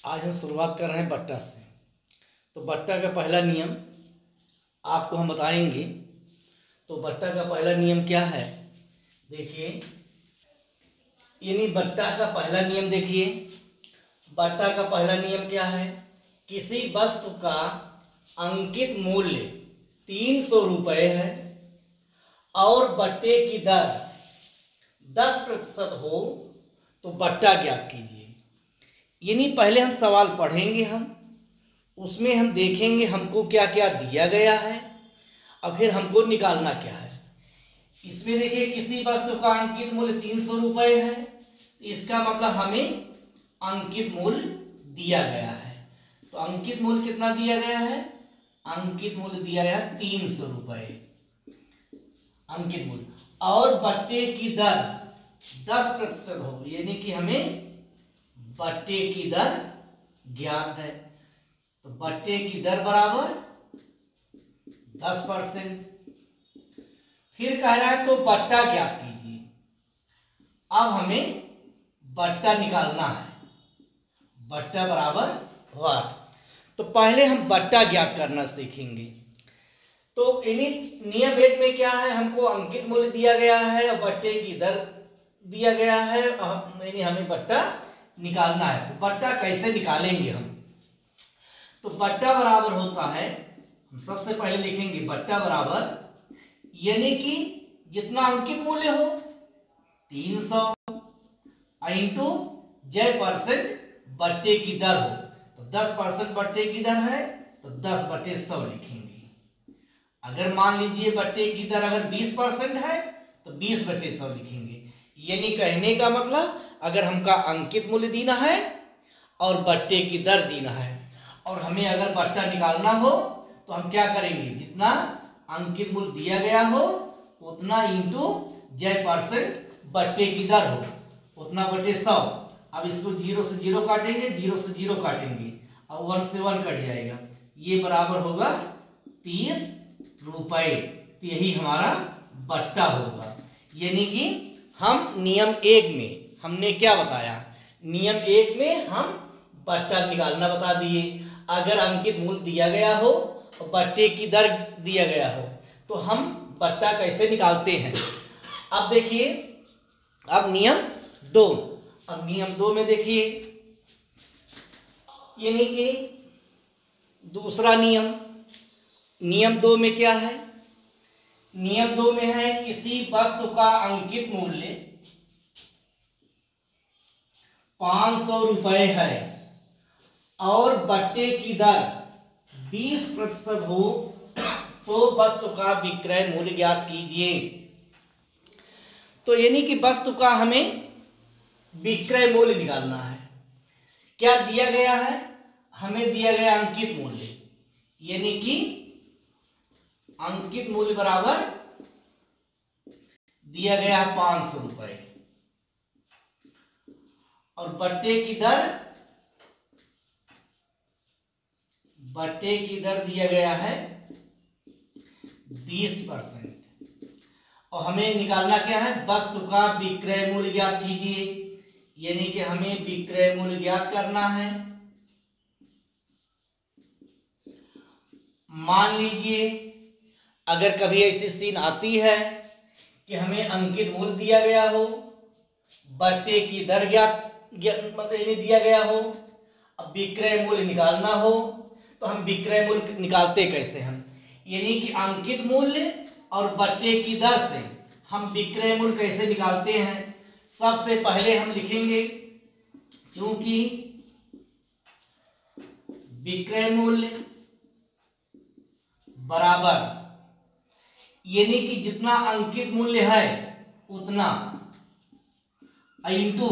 आज हम शुरुआत कर रहे हैं बट्टा से। तो बट्टा का पहला नियम आपको हम बताएंगे। तो बट्टा का पहला नियम क्या है, देखिए। यानी बट्टा का पहला नियम देखिए, बट्टा का पहला नियम क्या है, किसी वस्तु का अंकित मूल्य 300 रुपये है और बट्टे की दर 10% हो तो बट्टा ज्ञात कीजिए। यानी पहले हम सवाल पढ़ेंगे, हम उसमें हम देखेंगे हमको क्या क्या दिया गया है और फिर हमको निकालना क्या है। इसमें देखिए किसी वस्तु का अंकित मूल्य 300 रुपये है, इसका मतलब हमें अंकित मूल्य दिया गया है। तो अंकित मूल्य कितना दिया गया है, अंकित मूल्य दिया गया है 300 रुपये अंकित मूल्य, और बट्टे की दर 10% हो, यानी कि हमें बट्टे की दर ज्ञात है। तो बट्टे की दर बराबर 10%। फिर कह रहा है तो बट्टा ज्ञात कीजिए। अब हमें बट्टा निकालना है, बट्टा बराबर वाट। तो पहले हम बट्टा ज्ञात करना सीखेंगे। तो इन्हीं नियम एक में क्या है, हमको अंकित मूल्य दिया गया है और बट्टे की दर दिया गया है, यानी हमें बट्टा निकालना है। तो बट्टा कैसे निकालेंगे हम, तो बट्टा बराबर होता है, हम सबसे पहले लिखेंगे बट्टा बराबर, यानी कि जितना अंकित मूल्य हो 300 इंटू J% बट्टे की दर हो। तो 10% बट्टे की दर है तो 10/100 लिखेंगे। अगर मान लीजिए बट्टे की दर अगर 20% है तो 20/100 लिखेंगे। यानी कहने का मतलब अगर हमका अंकित मूल्य देना है और बट्टे की दर देना है और हमें अगर बट्टा निकालना हो तो हम क्या करेंगे, जितना अंकित मूल्य दिया गया हो उतना इंटू J% बट्टे की दर हो उतना बटे 100। अब इसको 0 से 0 काटेंगे, 0 से 0 काटेंगे और 1 से 1 कट जाएगा, ये बराबर होगा 30 रुपये। तो यही हमारा बट्टा होगा। यानी कि हम नियम 1 में हमने क्या बताया, नियम 1 में हम बट्टा निकालना बता दिए। अगर अंकित मूल्य दिया गया हो और बट्टे की दर दिया गया हो तो हम बट्टा कैसे निकालते हैं। अब देखिए, अब नियम 2, अब नियम 2 में देखिए, यानी कि दूसरा नियम, नियम 2 में क्या है, नियम 2 में है किसी वस्तु का अंकित मूल्य 500 रुपये है और बट्टे की दर 20% हो तो वस्तु का विक्रय मूल्य ज्ञात कीजिए। तो यानी कि वस्तु का हमें विक्रय मूल्य निकालना है। क्या दिया गया है, हमें दिया गया अंकित मूल्य, यानी कि अंकित मूल्य बराबर दिया गया है 500 रुपये और बट्टे की दर दिया गया है 20%। और हमें निकालना क्या है, वस्तु का विक्रय मूल्य ज्ञात कीजिए, यानी कि हमें विक्रय मूल्य ज्ञात करना है। मान लीजिए अगर कभी ऐसी सीन आती है कि हमें अंकित मूल्य दिया गया हो, बट्टे की दर मतलब दिया गया हो, अब विक्रय मूल्य निकालना हो तो हम विक्रय मूल्य निकालते कैसे हम, यानी कि अंकित मूल्य और बट्टे की दर से हम विक्रय मूल्य कैसे निकालते हैं। सबसे पहले हम लिखेंगे, क्योंकि विक्रय मूल्य बराबर, यानी कि जितना अंकित मूल्य है उतना इंटू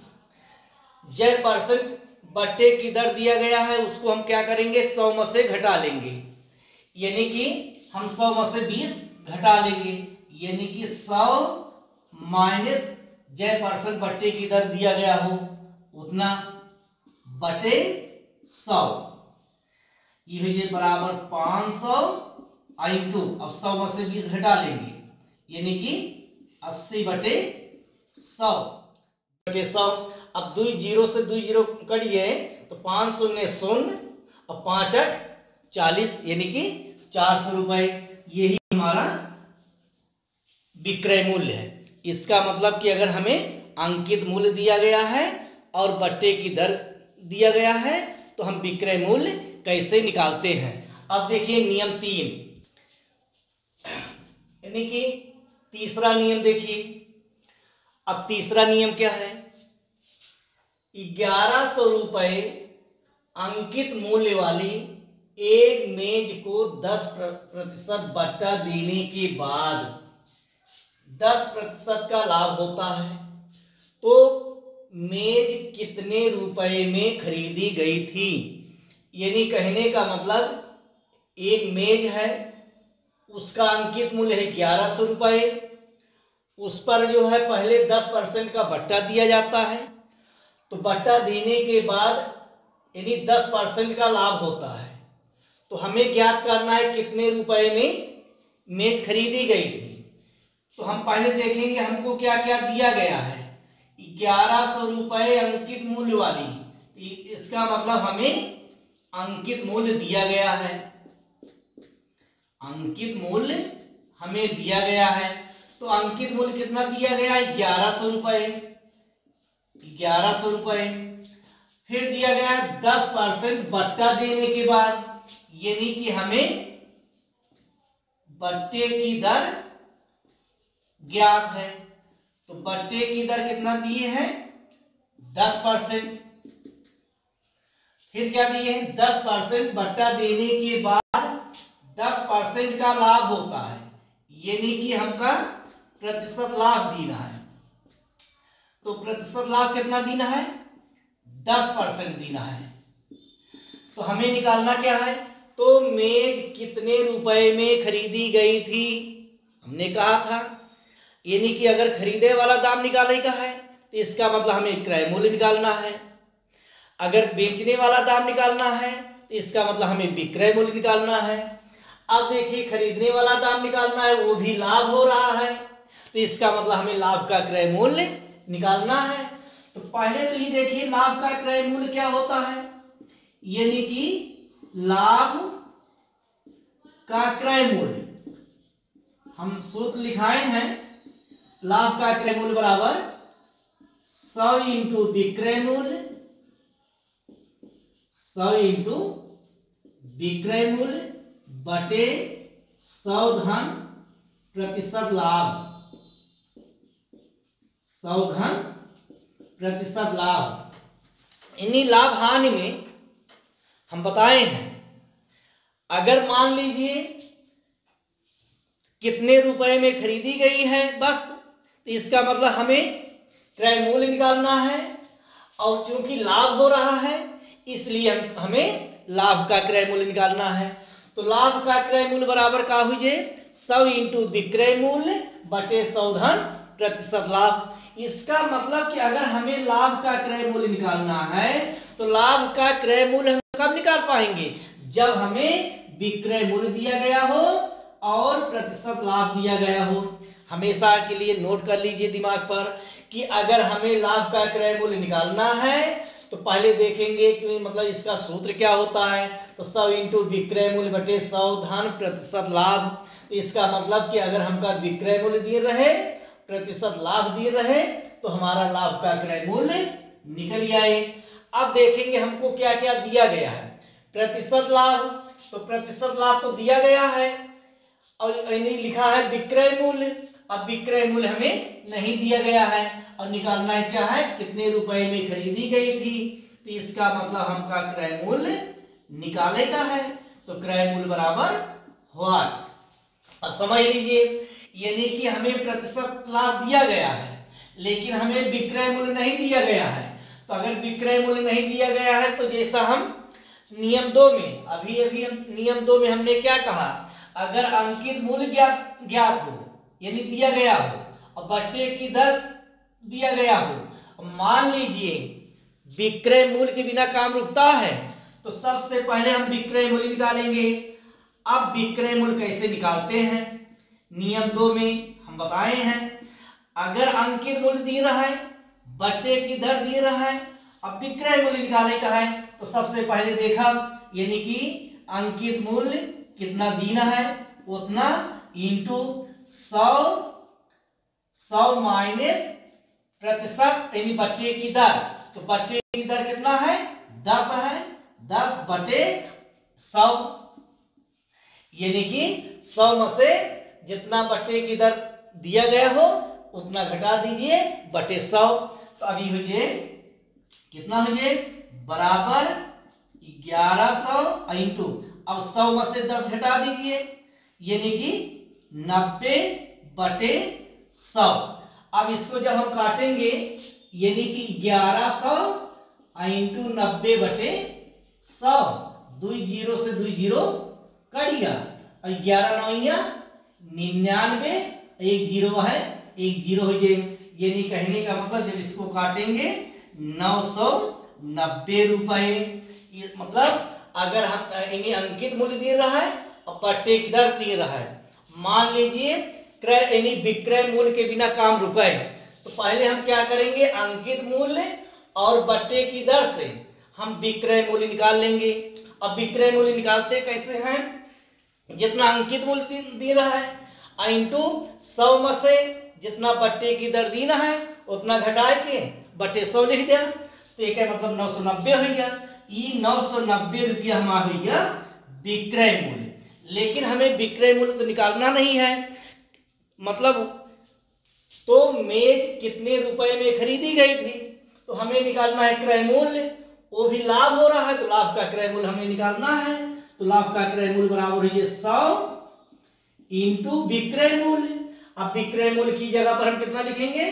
J% बट्टे की दर दिया गया है, उसको हम क्या करेंगे 100 में से घटा लेंगे, यानी कि हम 100 में से 20 घटा लेंगे, यानी कि 100 माइनस J% बट्टे की दर दिया गया हो उतना बटे 100, ये बराबर 500 इंटू, अब 100 में से 20 घटा लेंगे, यानी कि 80/100 बटे 100। अब 2 जीरो से 2 जीरो कटिए तो 5 शून्य शून्य और 5 8 40 यानी कि 400 रुपए। यही हमारा विक्रय मूल्य है। इसका मतलब कि अगर हमें अंकित मूल्य दिया गया है और बट्टे की दर दिया गया है तो हम विक्रय मूल्य कैसे निकालते हैं। अब देखिए नियम 3 यानी कि तीसरा नियम देखिए। अब तीसरा नियम क्या है, 1100 रुपए अंकित मूल्य वाली एक मेज को 10% बट्टा देने के बाद 10% का लाभ होता है तो मेज कितने रुपए में खरीदी गई थी। यानी कहने का मतलब एक मेज है, उसका अंकित मूल्य है 1100 रुपए, उस पर जो है पहले 10% का बट्टा दिया जाता है, तो बट्टा देने के बाद यानी 10% का लाभ होता है। तो हमें ज्ञात करना है कितने रुपए में मेज खरीदी गई थी। तो हम पहले देखेंगे हमको क्या क्या दिया गया है। 1100 रुपए अंकित मूल्य वाली, इसका मतलब हमें अंकित मूल्य दिया गया है, अंकित मूल्य हमें दिया गया है। तो अंकित मूल्य कितना दिया गया है, 1100 रुपए, 1100 रुपए। फिर दिया गया 10% बट्टा देने के बाद, यानी कि हमें बट्टे की दर ज्ञात है। तो बट्टे की दर कितना दिए हैं, 10%। फिर क्या दिए हैं, 10% बट्टा देने के बाद 10% का लाभ होता है, यानी कि हमका प्रतिशत लाभ देना है। तो प्रतिशत लाभ कितना देना है, 10% देना है। तो हमें निकालना क्या है, तो मेज कितने रुपए में खरीदी गई थी हमने कहा था, यानी कि अगर खरीदे वाला दाम निकालने का है तो इसका मतलब हमें क्रय मूल्य निकालना है। अगर बेचने वाला दाम निकालना है तो इसका मतलब हमें विक्रय मूल्य निकालना है। अब देखिए खरीदने वाला दाम निकालना है, वो भी लाभ हो रहा है, तो इसका मतलब हमें लाभ का क्रय मूल्य निकालना है। तो पहले तो ये देखिए लाभ का क्रय मूल्य क्या होता है, यानी कि लाभ का क्रय मूल्य हम सूत्र लिखाए हैं, लाभ का क्रय मूल्य बराबर 100 इंटू विक्रय मूल्य, 100 इंटू विक्रय मूल्य बटे 100 धन प्रतिशत लाभ, 100 धन प्रतिशत लाभ। इन्हीं लाभ हानि में हम बताए हैं, अगर मान लीजिए कितने रुपए में खरीदी गई है वस्तु, तो इसका मतलब हमें क्रय मूल्य निकालना है, और चूंकि लाभ हो रहा है इसलिए हमें लाभ का क्रय मूल्य निकालना है। तो लाभ का क्रय मूल्य बराबर का हुई 100 इंटू विक्रय मूल्य बटे 100 धन प्रतिशत लाभ। इसका मतलब कि अगर हमें लाभ का क्रय मूल्य निकालना है तो लाभ का क्रय मूल्य हम कब निकाल पाएंगे, जब हमें विक्रय मूल्य दिया गया हो और प्रतिशत लाभ दिया गया हो। हमेशा के लिए नोट कर लीजिए दिमाग पर कि अगर हमें लाभ का क्रय मूल्य निकालना है तो पहले देखेंगे कि मतलब इसका सूत्र क्या होता है। तो 100 इंटू विक्रय मूल्य बटे 100 धन प्रतिशत लाभ। इसका मतलब कि अगर हमका विक्रय मूल्य दिए रहे, प्रतिशत लाभ दिए रहे, तो हमारा लाभ का क्रय मूल्य निकल आए। अब देखेंगे हमको क्या क्या दिया गया है। प्रतिशत लाभ, तो प्रतिशत लाभ तो दिया गया है और लिखा है विक्रय मूल्य। अब विक्रय मूल्य हमें नहीं दिया गया है और निकालना है क्या है, कितने रुपए में खरीदी गई थी। तो इसका मतलब हमका क्रय मूल्य निकाले का है। तो क्रय मूल्य बराबर व्हाट। अब समझ लीजिए, यानी कि हमें प्रतिशत लाभ दिया गया है लेकिन हमें विक्रय मूल्य नहीं दिया गया है। तो अगर विक्रय मूल्य नहीं दिया गया है तो जैसा हम नियम 2 में अभी हम नियम 2 में हमने क्या कहा, अगर अंकित मूल्य ज्ञात हो यानी दिया गया हो और बट्टे की दर दिया गया हो, मान लीजिए विक्रय मूल्य के बिना काम रुकता है तो सबसे पहले हम विक्रय मूल्य निकालेंगे। अब विक्रय मूल्य कैसे निकालते हैं, नियम 2 में हम बताए हैं, अगर अंकित मूल्य दिया रहा है, बट्टे की दर दे रहा है। अब विक्रय मूल्य निकालने का है तो सबसे पहले देखा यानी कि अंकित मूल्य कितना देना है उतना इंटू 100 माइनस प्रतिशत यानी बट्टे की दर। तो बट्टे की दर कितना है 10 है, 10/100 यानी कि 100 में से जितना बट्टे की दर दिया गया हो उतना घटा दीजिए बटे 100। तो अभी हो जाए कितना हो जाए बराबर 1100 इंटू अब 100 में से 10 घटा दीजिए यानी कि 90/100। अब इसको जब हम काटेंगे यानी कि 1100 इंटू 90/100 2 जीरो से 2 जीरो कट गया और 11 9 99 एक जीरो है एक जीरो हो जाए यानी कहने का मतलब जब इसको काटेंगे 990 रुपए। मतलब अगर हम इन्हें अंकित मूल्य दे रहा है और बट्टे की दर दे रहा है, मान लीजिए क्रय यानी विक्रय मूल्य के बिना काम रुका है तो पहले हम क्या करेंगे अंकित मूल्य और बट्टे की दर से हम विक्रय मूल्य निकाल लेंगे। अब विक्रय मूल्य निकालते कैसे हैं जितना अंकित मूल्य दे रहा है इंटू 100 में से जितना बट्टे की दर देना है उतना घटा के बटे 100 लिख दिया तो एक मतलब 990 हो गया। ये 990 रुपया हमारा हो गया विक्रय मूल्य। लेकिन हमें विक्रय मूल्य तो निकालना नहीं है, मतलब तो मेज कितने रुपए में खरीदी गई थी तो हमें निकालना है क्रय मूल्य। वो भी लाभ हो रहा है तो लाभ का क्रय मूल्य हमें निकालना है। तो लाभ का क्रय मूल्य बराबर है 100 इंटू विक्रय मूल्य। अब विक्रय मूल्य की जगह पर हम कितना लिखेंगे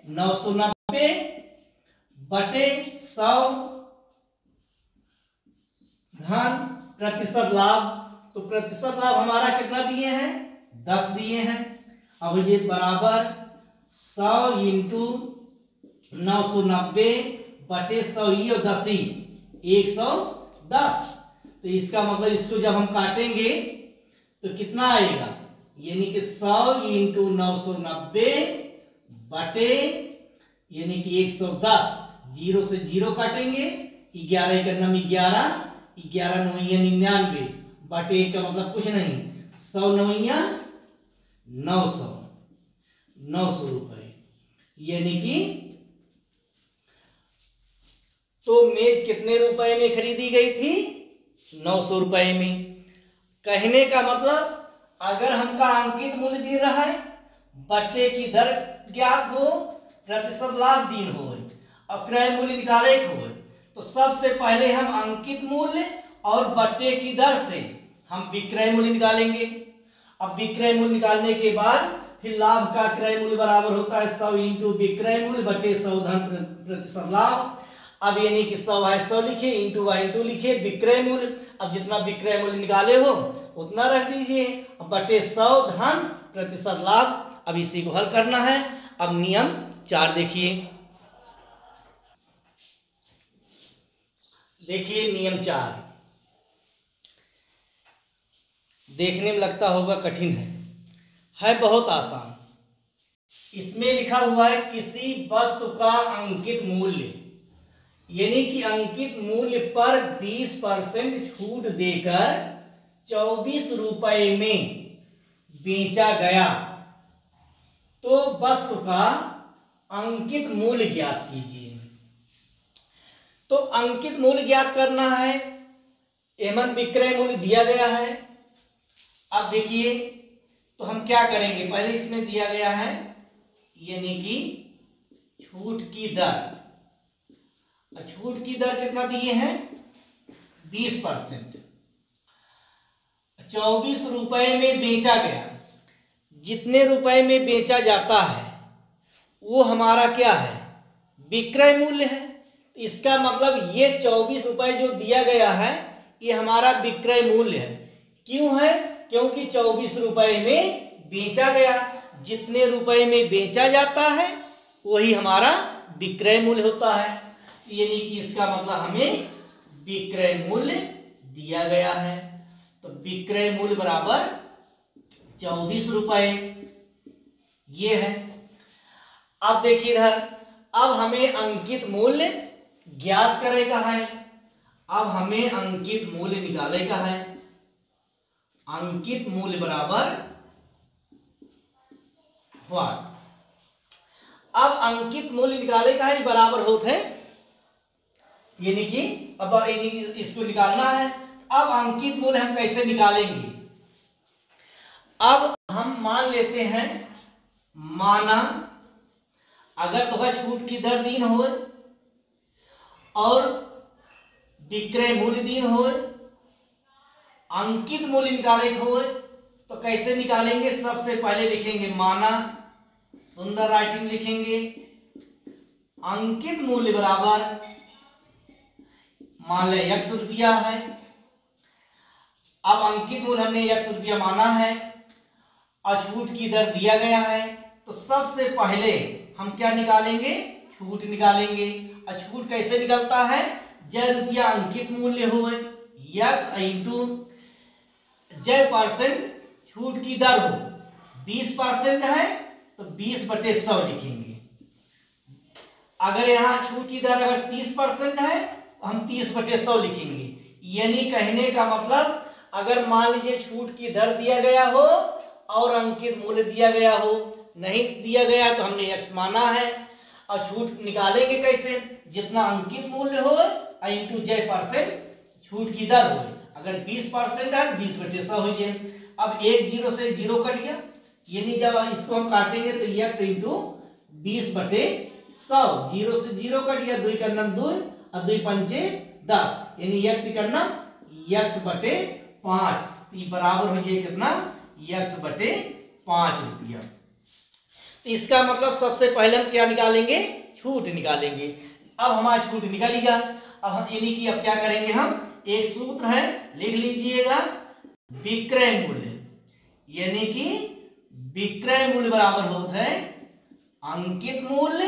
990/100 धन प्रतिशत लाभ। तो प्रतिशत लाभ हमारा कितना दिए हैं 10 दिए हैं। अब ये बराबर 100 इंटू 990/100 ये 10 110। तो इसका मतलब इसको जब हम काटेंगे तो कितना आएगा यानी कि 100 इंटू 990 बटे यानी कि 110 जीरो से जीरो काटेंगे 11 का नाम 11 11 9 99 बटे का मतलब कुछ नहीं 100 9 900 रुपए यानी कि तो मेज कितने रुपए में खरीदी गई थी 900 रुपए में। कहने का मतलब अगर हमका अंकित मूल्य दे रहा है बट्टे की दर ज्ञात हो प्रतिशत लाभ दिन हो और क्रय मूल्य निकाले हो तो सबसे पहले हम अंकित मूल्य और बट्टे की दर से हम विक्रय मूल्य निकालेंगे। अब विक्रय मूल्य निकालने के बाद फिर लाभ का क्रय मूल्य बराबर होता है 100 इंटू विक्रय मूल्य बटे 100 धन प्रतिशत लाभ। अब यानी कि 100 है 100 लिखे इंटू लिखे विक्रय मूल्य। अब जितना विक्रय मूल्य निकाले हो उतना रख दीजिए बटे 100 धन प्रतिशत लाभ। अब इसी को हल करना है। अब नियम 4 देखिए नियम 4 देखने में लगता होगा कठिन है बहुत आसान। इसमें लिखा हुआ है किसी वस्तु का अंकित मूल्य यानी कि अंकित मूल्य पर 20% छूट देकर 24 रुपए में बेचा गया तो वस्तु का अंकित मूल्य ज्ञात कीजिए। तो अंकित मूल्य ज्ञात करना है एवं विक्रय मूल्य दिया गया है। अब देखिए तो हम क्या करेंगे पहले इसमें दिया गया है यानी कि छूट की दर। छूट की दर कितना दिए हैं 20%। 24 रुपए में बेचा गया जितने रुपए में बेचा जाता है वो हमारा क्या है विक्रय मूल्य है। इसका मतलब ये 24 रुपए जो दिया गया है ये हमारा विक्रय मूल्य है। क्यों है क्योंकि 24 रुपए में बेचा गया जितने रुपए में बेचा जाता है वही हमारा विक्रय मूल्य होता है। यानी कि इसका मतलब हमें विक्रय मूल्य दिया गया है। तो विक्रय मूल्य बराबर 24 रुपए ये है। अब देखिए इधर अब हमें अंकित मूल्य ज्ञात करेगा है। अब हमें अंकित मूल्य निकालेगा है। अंकित मूल्य बराबर व्हाट। अब अंकित मूल्य निकालेगा है बराबर होते हैं, यानी कि अब इसको निकालना है। अब अंकित मूल्य हम कैसे निकालेंगे? अब हम मान लेते हैं, माना अगर तो छूट की दर दिन हो और विक्रय मूल्य दिन हो, अंकित मूल्य निकाले हो तो कैसे निकालेंगे? सबसे पहले लिखेंगे माना, सुंदर राइटिंग लिखेंगे, अंकित मूल्य बराबर मान ले x रुपया है। अब अंकित मूल्य हमने x रुपया माना है और छूट की दर दिया गया है, तो सबसे पहले हम क्या निकालेंगे? छूट निकालेंगे। और छूट कैसे निकलता है? जय रुपया अंकित मूल्य हो x इंटू जय परसेंट छूट की दर हो। 20% है तो 20/100 लिखेंगे। अगर यहाँ छूट की दर अगर 30% है तो हम 30/100 लिखेंगे। यानी कहने का मतलब, अगर मान लीजिए छूट की दर दिया गया हो और अंकित मूल्य दिया गया हो, नहीं दिया गया तो हमने x माना है। और छूट निकालेंगे कैसे? जितना अंकित मूल्य हो इंटू जय परसेंट छूट की दर हो। अगर 20% है तो 20/100 हो जाए। अब एक जीरो से जीरो कट गया, यानी जब इसको हम काटेंगे तो x इंटू 20/100, जीरो से जीरो कट गया, 2 का नम 2 और 2 पंचे 10, यानी x करना x/5 बराबर हो जाए कितना? x/5 रुपया। तो इसका मतलब सबसे पहले हम क्या निकालेंगे? छूट निकालेंगे। अब हमारा छूट निकल गया। अब हम यानी कि अब क्या करेंगे? हम एक सूत्र है, लिख लीजिएगा, विक्रय मूल्य, यानी कि विक्रय मूल्य बराबर होता है अंकित मूल्य,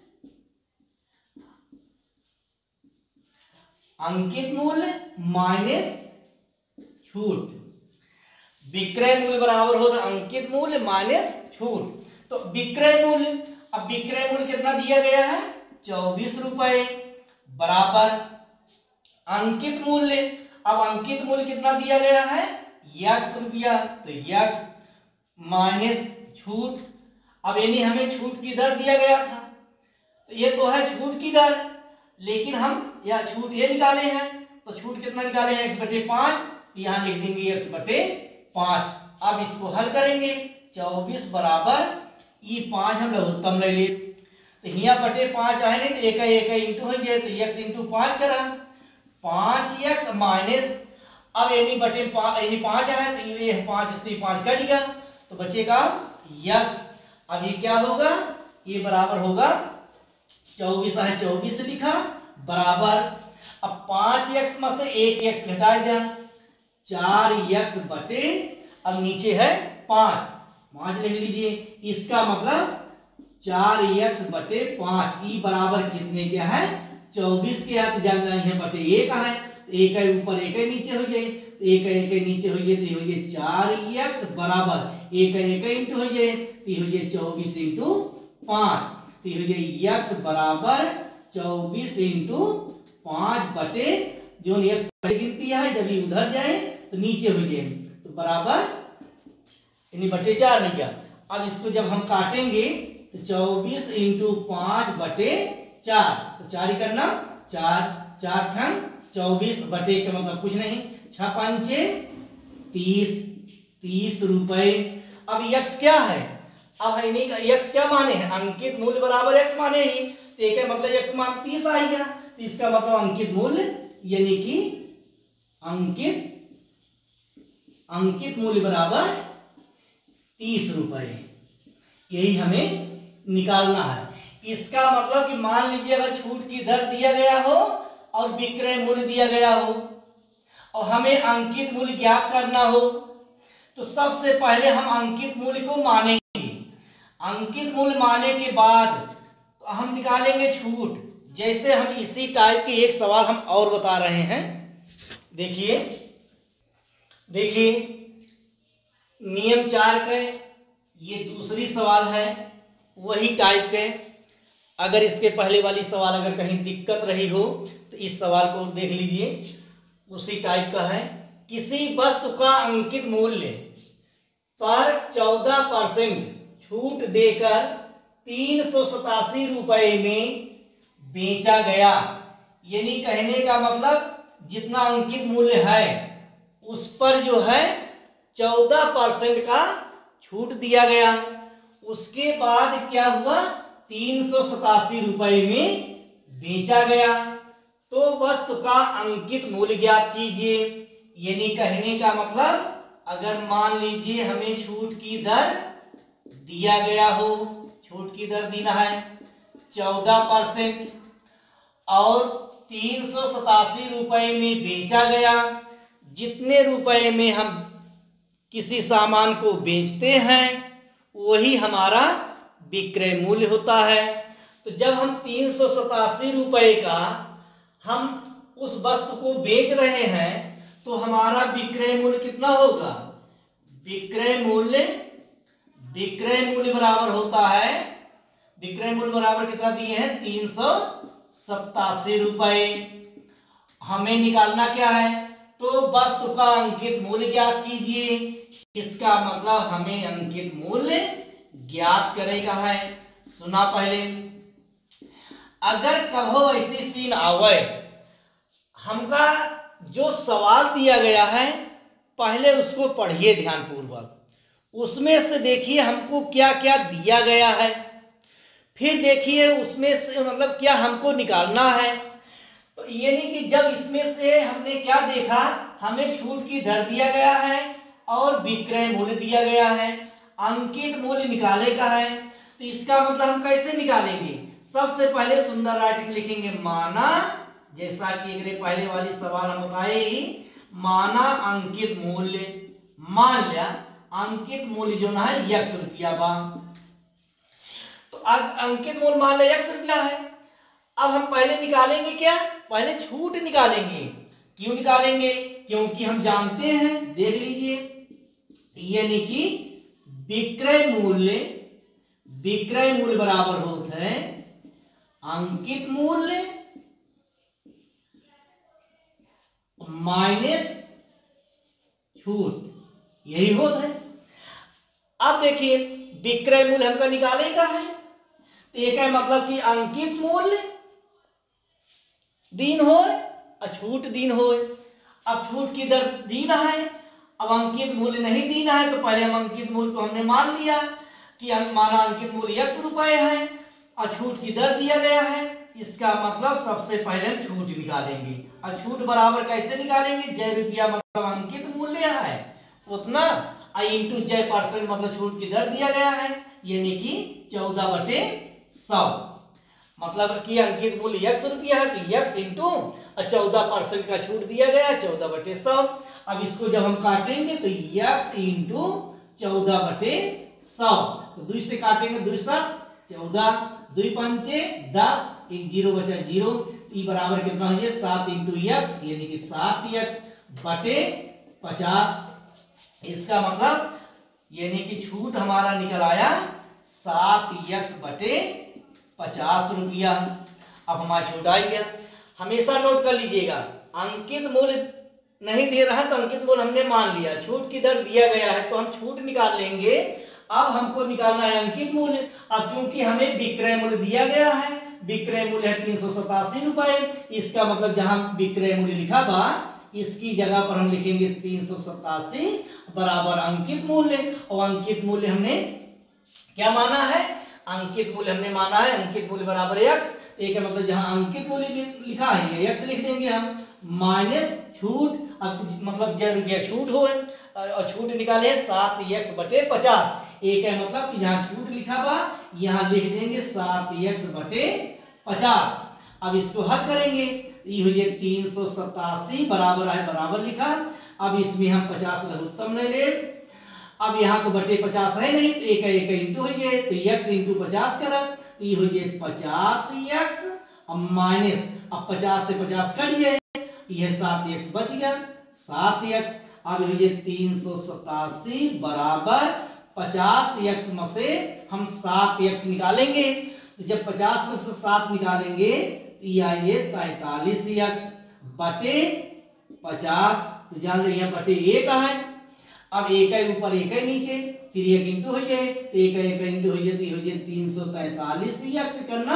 अंकित मूल्य माइनस छूट। विक्रय मूल्य बराबर होता है अंकित मूल्य माइनस छूट। तो विक्रय मूल्य, अब विक्रय मूल्य कितना दिया गया है? 24 रुपए बराबर अंकित मूल्य। अब अंकित मूल्य कितना दिया गया है? x रुपया, तो x माइनस छूट। अब यानी हमें छूट की दर दिया गया था, तो ये तो है छूट की दर, लेकिन हम यह छूट ये निकाले हैं, तो छूट कितना निकाले हैं? x/5, यहां लिख देंगे x/5। अब इसको हल करेंगे, 24 बराबर ये 5 हम लघुत्तम ले लिए, तो यहाँ बटे 5 आए नहीं तो एक इंटू हो जाए, तो x इंटू 5 करा 5x माइनस, अब यानी बटे 5 आए तो ये 5 से 5 कट गया तो बचेगा x। अब ये क्या होगा? ये बराबर होगा 24 है, 24 लिखा बराबर, अब 5x में से 1x घटा दिया, 4x बटे, अब नीचे है 5 लिख लीजिए। इसका मतलब 4x/5 ई बराबर कितने क्या है? 24 के हाथ जानना है, बटे 1 है, एक है ऊपर एक है नीचे हो जाए, तो एक है नीचे हो जाए तो हो जाए 4x बराबर एक है इंटू हो जाए तो हो जाए 24 इंटू 5, तो हो जाए x बराबर 24 इंटू 5 बटे जो x गिनती है, जब ये उधर जाए तो नीचे हो जाए, तो बराबर यानी बटे 4 नहीं गया। अब इसको जब हम काटेंगे तो 24 इंटू 5 बटे 4, तो 4 ही करना, 4 छंग 24 बटे का मतलब कुछ नहीं, 6 पंचे 30 रुपए। अब x क्या है? अब है नहीं, x क्या माने हैं? अंकित मूल्य बराबर x माने ही, तो एक मतलब x मान 30 आएगा, तो इसका मतलब अंकित मूल्य यानी कि अंकित मूल्य बराबर 30 रुपए, यही हमें निकालना है। इसका मतलब कि मान लीजिए अगर छूट की दर दिया गया हो और विक्रय मूल्य दिया गया हो और हमें अंकित मूल्य ज्ञात करना हो, तो सबसे पहले हम अंकित मूल्य को मानेंगे। अंकित मूल्य माने के बाद तो हम निकालेंगे छूट। जैसे हम इसी टाइप के एक सवाल हम और बता रहे हैं, देखिए नियम 4 के ये दूसरी सवाल है, वही टाइप के। अगर इसके पहले वाली सवाल अगर कहीं दिक्कत रही हो तो इस सवाल को देख लीजिए, उसी टाइप का है। किसी वस्तु का अंकित मूल्य पर 14% छूट देकर 387 रुपए में बेचा गया। यानी कहने का मतलब जितना अंकित मूल्य है उस पर जो है 14% का छूट दिया गया। उसके बाद क्या हुआ, 387 रुपए में बेचा गया। तो वस्तु का अंकित मूल्य ज्ञात कीजिए। यानी कहने का मतलब अगर मान लीजिए हमें छूट की दर दिया गया हो, छूट की दर देना है 14% और 387 रुपए में बेचा गया। जितने रुपए में हम किसी सामान को बेचते हैं वही हमारा विक्रय मूल्य होता है। तो जब हम 387 रुपए का हम उस वस्तु को बेच रहे हैं तो हमारा विक्रय मूल्य कितना होगा, विक्रय मूल्य बराबर होता है, विक्रय मूल्य बराबर कितना दिए हैं 387 रुपए। हमें निकालना क्या है, तो वस्तु का अंकित मूल्य ज्ञात कीजिए। इसका मतलब हमें अंकित मूल्य ज्ञात करेगा है। सुना पहले, अगर कहो ऐसी सीन आवे, हमका जो सवाल दिया गया है पहले उसको पढ़िए ध्यानपूर्वक, उसमें से देखिए हमको क्या क्या दिया गया है, फिर देखिए उसमें से मतलब क्या हमको निकालना है। तो ये नहीं कि जब इसमें से हमने क्या देखा, हमें छूट की दर दिया गया है और विक्रय मूल्य दिया गया है, अंकित मूल्य निकाले का है। तो इसका मतलब हम कैसे निकालेंगे, सबसे पहले सुंदर राइटिंग लिखेंगे, माना, जैसा कि एक पहले वाली सवाल हम बताए ही, माना अंकित मूल्य, मान लिया अंकित मूल्य जो ना है 100 रुपया बा। तो अब अंकित मूल्य मान लिया 100 रुपया है। अब हम पहले निकालेंगे क्या, पहले छूट निकालेंगे। क्यों निकालेंगे, क्योंकि हम जानते हैं, देख लीजिए, यानी कि विक्रय मूल्य बराबर होता है अंकित मूल्य माइनस छूट, यही होता है। अब देखिए विक्रय मूल्य हमका निकालेगा है, तो एक है मतलब कि अंकित मूल्य दिन हो और छूट दिन हो। अब छूट की दर दीना है, अब अंकित मूल्य नहीं दीना है, तो पहले हम अंकित मूल्य को हमने मान लिया कि माना अंकित मूल्य 100 रुपए है और छूट की दर दिया गया है। इसका मतलब सबसे पहले हम छूट निकालेंगे। और छूट बराबर कैसे निकालेंगे, जय रुपया मतलब अंकित मूल्य है उतना, इंटू जय परसेंट मतलब छूट की दर दिया गया है, यानी कि 14/100। मतलब कि अंकित मूल्य 100 रुपया है तो 100 इंटू 14% का छूट दिया गया 14/100। अब इसको जब हम काटेंगे तो 1 इंटू 14/100, तो 2 से काटेंगे, 2 7 14, 2 पंचे 10, एक 0 बचा 0, ई बराबर कितना है 7 इंटू x, यानी कि 7x/50। इसका मतलब यानी कि छूट हमारा निकल आया 7x/50 रुपया। अब हमारा छूट आ गया। हमेशा नोट कर लीजिएगा, अंकित मूल्य नहीं दे रहा है तो अंकित मूल्य हमने मान लिया, छूट की दर दिया गया है तो हम छूट निकाल लेंगे। अब हमको निकालना है अंकित मूल्य। अब चूंकि हमें विक्रय मूल्य दिया गया है, विक्रय मूल्य है 387 रुपए, इसका मतलब जहां विक्रय मूल्य लिखा था इसकी जगह पर हम लिखेंगे 387 बराबर अंकित मूल्य। और अंकित मूल्य हमने क्या माना है, अंकित मूल्य हमने माना है अंकित मूल्य बराबर x। एक है मतलब जहां अंकित मूल्य लिखा है ये x लिख देंगे हम, माइनस छूट, अब मतलब जय रुपया छूट हो और छूट निकाले 7x/50। एक है मतलब कि जहां छूट लिखा हुआ यहां लिख देंगे 7x/50। अब इसको हल करेंगे, ये हो जाए 387 बराबर है, बराबर लिखा। अब इसमें हम 50 लघुत्तम ले ले, अब यहाँ को बटे 50 है नहीं, तो एक इंटू हो जाए, तो x इंटू 50 करा, तो ये हो जाए 50x अब माइनस, अब 50 से 50 कट जाए, यह 7x बच गया, 7x। अब ये 387 बराबर 50x में से हम 7x निकालेंगे, तो तो जब 50 में से 7 निकालेंगे तो ये आएंगे 43x बटे 50। तो जान लो यहाँ बटे ए का है। अब एक है ऊपर एक है नीचे, फिर एक इंटू हो जाए तो एक इंटू हो जाती हो जाए 343x करना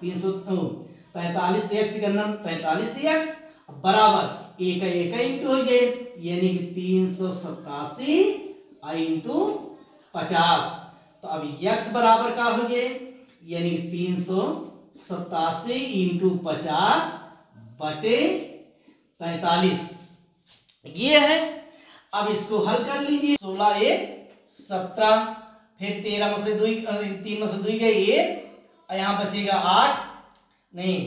343x करना 43x बराबर एक इंटू हो जाए यानी कि 387 इंटू 50। तो अब x बराबर का हो जाए यानी कि 387 इंटू 50 बटे 43 ये है। अब इसको हल कर लीजिए। 16 1 17, फिर 13 में से 2 3 में से 2 गए ये, यहाँ बचेगा 8 नहीं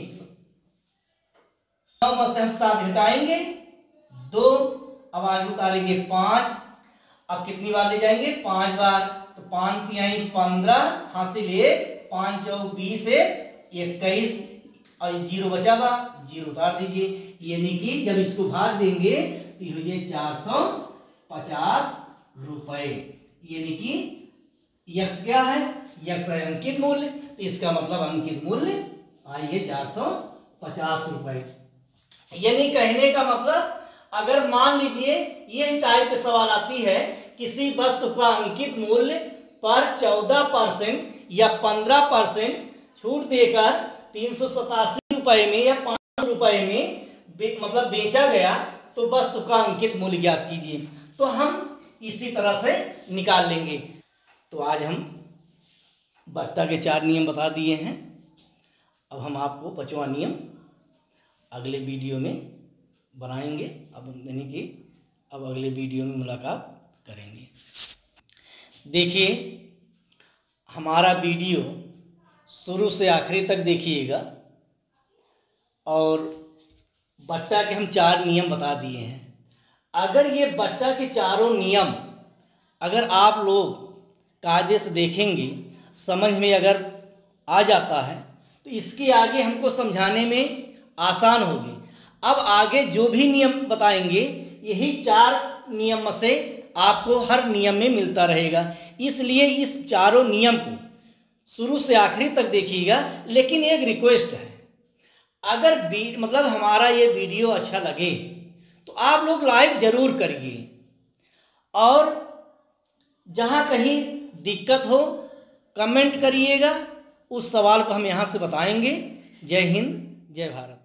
9 में से हम 7 घटाएंगे 2, अब आगे उतारेंगे 5। अब कितनी बार ले जाएंगे 5 बार, तो 5 तिहाई 15 हासिल 1 5 चौक 20 21 और 0 बचा हुआ 0 उतार दीजिए। यानी कि जब इसको भाग देंगे तो ये हो जाए 450 रुपए। यानी कि यक्स क्या है, यक्स है अंकित मूल्य, तो इसका मतलब अंकित मूल्य आइए 450 रुपए। यानी कहने का मतलब अगर मान लीजिए ये टाइप के सवाल आती है किसी वस्तु का अंकित मूल्य पर 14% या 15% छूट देकर 387 रुपए में या 500 रुपए में मतलब बेचा गया तो वस्तु का अंकित मूल्य ज्ञात कीजिए। तो हम इसी तरह से निकाल लेंगे। तो आज हम बट्टा के 4 नियम बता दिए हैं। अब हम आपको 5वां नियम अगले वीडियो में बनाएंगे। अब यानी कि अब अगले वीडियो में मुलाकात करेंगे। देखिए हमारा वीडियो शुरू से आखिरी तक देखिएगा और बट्टा के हम 4 नियम बता दिए हैं। अगर ये बट्टा के चारों नियम अगर आप लोग कायदे से देखेंगे, समझ में अगर आ जाता है तो इसके आगे हमको समझाने में आसान होगी। अब आगे जो भी नियम बताएंगे यही 4 नियम में से आपको हर नियम में मिलता रहेगा। इसलिए इस चारों नियम को शुरू से आखिरी तक देखिएगा। लेकिन एक रिक्वेस्ट है, अगर मतलब हमारा ये वीडियो अच्छा लगे तो आप लोग लाइक जरूर करिए और जहाँ कहीं दिक्कत हो कमेंट करिएगा, उस सवाल को हम यहाँ से बताएंगे। जय हिंद जय भारत।